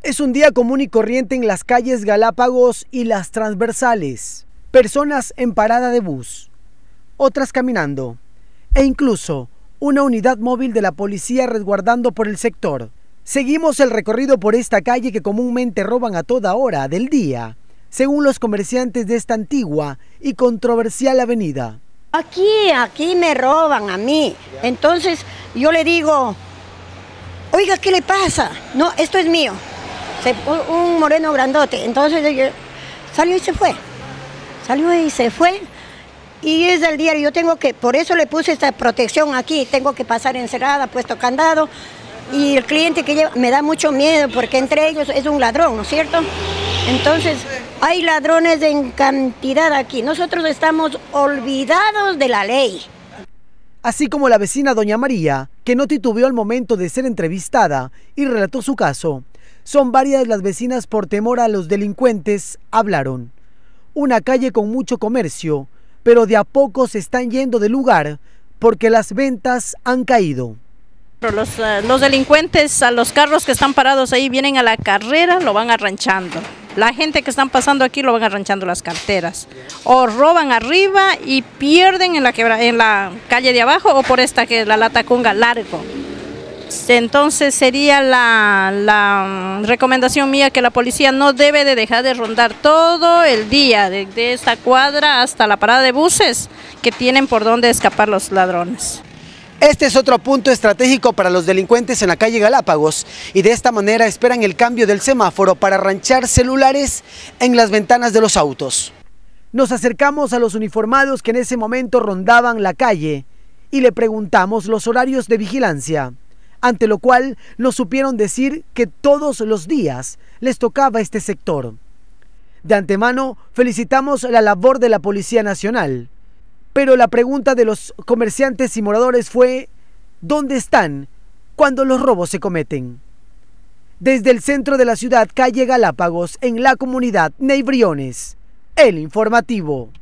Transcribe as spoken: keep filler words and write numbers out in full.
Es un día común y corriente en las calles Galápagos y las transversales. Personas en parada de bus, otras caminando, e incluso una unidad móvil de la policía resguardando por el sector. Seguimos el recorrido por esta calle que comúnmente roban a toda hora del día, según los comerciantes de esta antigua y controversial avenida. Aquí, aquí me roban a mí. Entonces yo le digo, oiga, ¿qué le pasa? No, esto es mío. Se, un moreno grandote. Entonces yo, salió y se fue. Salió y se fue. Y es del diario, yo tengo que, por eso le puse esta protección aquí, tengo que pasar encerrada, puesto candado. Y el cliente que lleva, me da mucho miedo porque entre ellos es un ladrón, ¿no es cierto? Entonces, hay ladrones en cantidad aquí. Nosotros estamos olvidados de la ley. Así como la vecina doña María, que no titubeó al momento de ser entrevistada y relató su caso. Son varias las vecinas por temor a los delincuentes, hablaron. Una calle con mucho comercio, pero de a poco se están yendo del lugar porque las ventas han caído. Los, uh, los delincuentes a los carros que están parados ahí vienen a la carrera, lo van arranchando. La gente que están pasando aquí lo van arranchando las carteras. O roban arriba y pierden en la, quebra, en la calle de abajo o por esta que es la Latacunga largo. Entonces sería la, la recomendación mía que la policía no debe de dejar de rondar todo el día, de, de esta cuadra hasta la parada de buses que tienen por dónde escapar los ladrones. Este es otro punto estratégico para los delincuentes en la calle Galápagos y de esta manera esperan el cambio del semáforo para arranchar celulares en las ventanas de los autos. Nos acercamos a los uniformados que en ese momento rondaban la calle y le preguntamos los horarios de vigilancia, ante lo cual nos supieron decir que todos los días les tocaba este sector. De antemano felicitamos la labor de la Policía Nacional. Pero la pregunta de los comerciantes y moradores fue, ¿dónde están cuando los robos se cometen? Desde el centro de la ciudad, calle Galápagos, en la comunidad Ney Briones, El Informativo.